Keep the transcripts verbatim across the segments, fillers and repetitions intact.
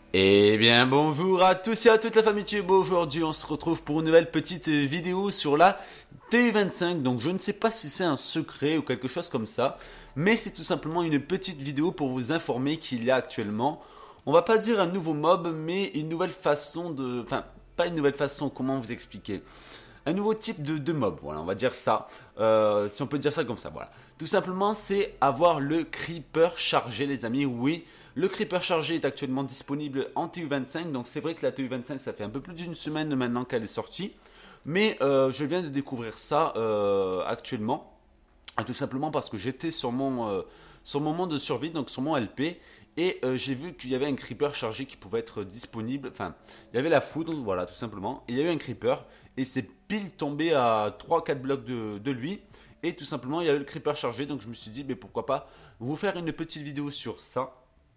Eh bien bonjour à tous et à toute la famille Thibaut. Aujourd'hui on se retrouve pour une nouvelle petite vidéo sur la T U vingt-cinq. Donc je ne sais pas si c'est un secret ou quelque chose comme ça, mais c'est tout simplement une petite vidéo pour vous informer qu'il y a actuellement, on va pas dire un nouveau mob, mais une nouvelle façon de... Enfin, pas une nouvelle façon, comment vous expliquer, un nouveau type de, de mob, voilà, on va dire ça, euh, si on peut dire ça comme ça, voilà. Tout simplement, c'est avoir le creeper chargé, les amis, oui. Le creeper chargé est actuellement disponible en T U vingt-cinq, donc c'est vrai que la T U vingt-cinq, ça fait un peu plus d'une semaine maintenant qu'elle est sortie. Mais euh, je viens de découvrir ça euh, actuellement, tout simplement parce que j'étais sur mon, euh, sur mon monde de survie, donc sur mon L P, et euh, j'ai vu qu'il y avait un creeper chargé qui pouvait être disponible. Enfin, il y avait la foudre, voilà, tout simplement. Et il y a eu un creeper, et c'est pile tombé à trois quatre blocs de, de lui. Et tout simplement, il y a eu le creeper chargé, donc je me suis dit, mais pourquoi pas vous faire une petite vidéo sur ça,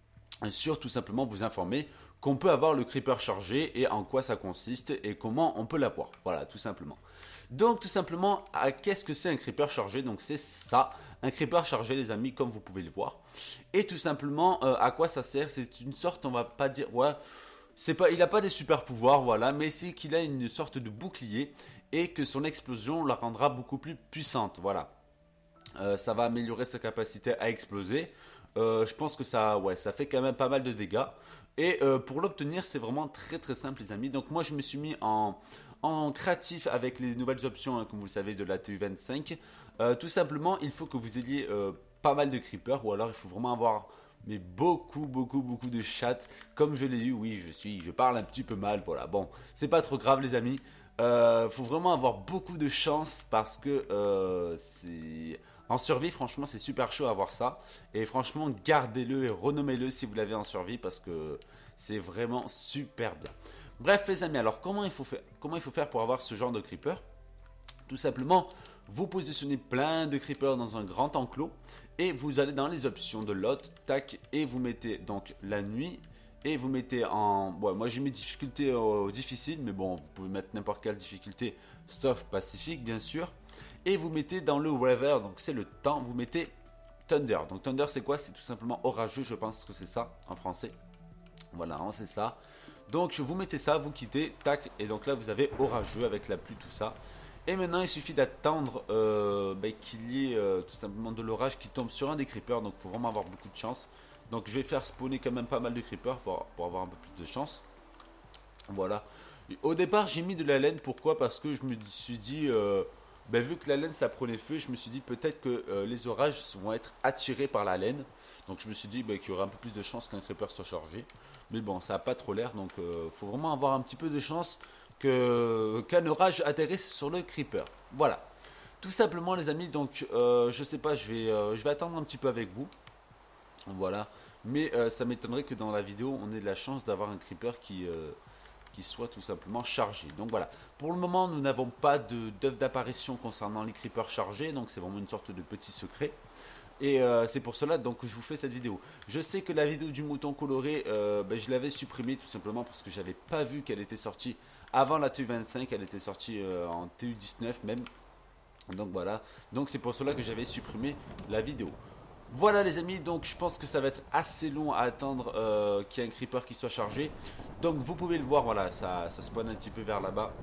sur tout simplement vous informer qu'on peut avoir le creeper chargé et en quoi ça consiste et comment on peut l'avoir. Voilà, tout simplement. Donc tout simplement, qu'est-ce que c'est un creeper chargé? Donc c'est ça, un creeper chargé les amis, comme vous pouvez le voir. Et tout simplement, euh, à quoi ça sert? C'est une sorte, on va pas dire, ouais, c'est pas, il n'a pas des super pouvoirs, voilà, mais c'est qu'il a une sorte de bouclier et que son explosion la rendra beaucoup plus puissante, voilà. Euh, ça va améliorer sa capacité à exploser. Euh, je pense que ça, ouais, ça fait quand même pas mal de dégâts. Et euh, pour l'obtenir, c'est vraiment très très simple, les amis. Donc moi, je me suis mis en, en créatif avec les nouvelles options, hein, comme vous le savez, de la T U vingt-cinq. Euh, tout simplement, il faut que vous ayez euh, pas mal de creepers, ou alors il faut vraiment avoir mais beaucoup, beaucoup, beaucoup de chattes, comme je l'ai eu. Oui, je suis, je parle un petit peu mal, voilà. Bon, c'est pas trop grave, les amis. Euh, faut vraiment avoir beaucoup de chance parce que euh, c'est en survie, franchement, c'est super chaud à avoir ça. Et franchement, gardez-le et renommez-le si vous l'avez en survie parce que c'est vraiment super bien. Bref, les amis, alors comment il faut faire, comment il faut faire pour avoir ce genre de creeper? Tout simplement, vous positionnez plein de creepers dans un grand enclos et vous allez dans les options de lot, tac, et vous mettez donc la nuit. Et vous mettez en... Ouais, moi j'ai mis difficulté au difficile, mais bon, vous pouvez mettre n'importe quelle difficulté, sauf pacifique, bien sûr. Et vous mettez dans le weather, donc c'est le temps, vous mettez thunder. Donc thunder c'est quoi? C'est tout simplement orageux, je pense que c'est ça en français. Voilà, hein, c'est ça. Donc vous mettez ça, vous quittez, tac, et donc là vous avez orageux avec la pluie, tout ça. Et maintenant il suffit d'attendre euh, bah, qu'il y ait euh, tout simplement de l'orage qui tombe sur un des creepers, donc il faut vraiment avoir beaucoup de chance. Donc je vais faire spawner quand même pas mal de creepers pour, pour avoir un peu plus de chance. Voilà. Et au départ j'ai mis de la laine, pourquoi? Parce que je me suis dit, euh, ben, vu que la laine ça prenait feu, je me suis dit peut-être que euh, les orages vont être attirés par la laine. Donc je me suis dit ben, qu'il y aurait un peu plus de chance qu'un creeper soit chargé. Mais bon, ça n'a pas trop l'air, donc il euh, faut vraiment avoir un petit peu de chance que qu'un orage atterrisse sur le creeper. Voilà. Tout simplement les amis, donc euh, je sais pas, je vais, euh, je vais attendre un petit peu avec vous. Voilà. Mais euh, ça m'étonnerait que dans la vidéo, on ait de la chance d'avoir un creeper qui, euh, qui soit tout simplement chargé. Donc voilà. Pour le moment, nous n'avons pas d'œuf d'apparition concernant les creepers chargés. Donc c'est vraiment une sorte de petit secret. Et euh, c'est pour cela donc que je vous fais cette vidéo. Je sais que la vidéo du mouton coloré, euh, ben, je l'avais supprimée tout simplement parce que j'avais pas vu qu'elle était sortie avant la T U vingt-cinq. Elle était sortie euh, en T U dix-neuf même. Donc voilà. Donc c'est pour cela que j'avais supprimé la vidéo. Voilà les amis, donc je pense que ça va être assez long à attendre euh, qu'il y ait un creeper qui soit chargé. Donc vous pouvez le voir, voilà, ça, ça spawn un petit peu vers là-bas.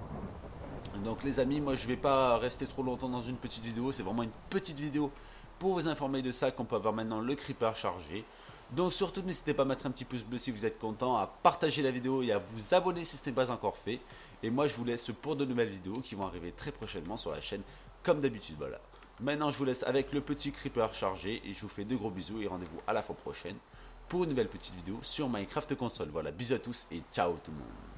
Donc les amis, moi je vais pas rester trop longtemps dans une petite vidéo. C'est vraiment une petite vidéo pour vous informer de ça, qu'on peut avoir maintenant le creeper chargé. Donc surtout n'hésitez pas à mettre un petit pouce bleu si vous êtes content, à partager la vidéo et à vous abonner si ce n'est pas encore fait. Et moi je vous laisse pour de nouvelles vidéos qui vont arriver très prochainement sur la chaîne comme d'habitude, voilà. Maintenant je vous laisse avec le petit creeper chargé et je vous fais de gros bisous et rendez-vous à la fois prochaine pour une nouvelle petite vidéo sur Minecraft console. Voilà, bisous à tous et ciao tout le monde.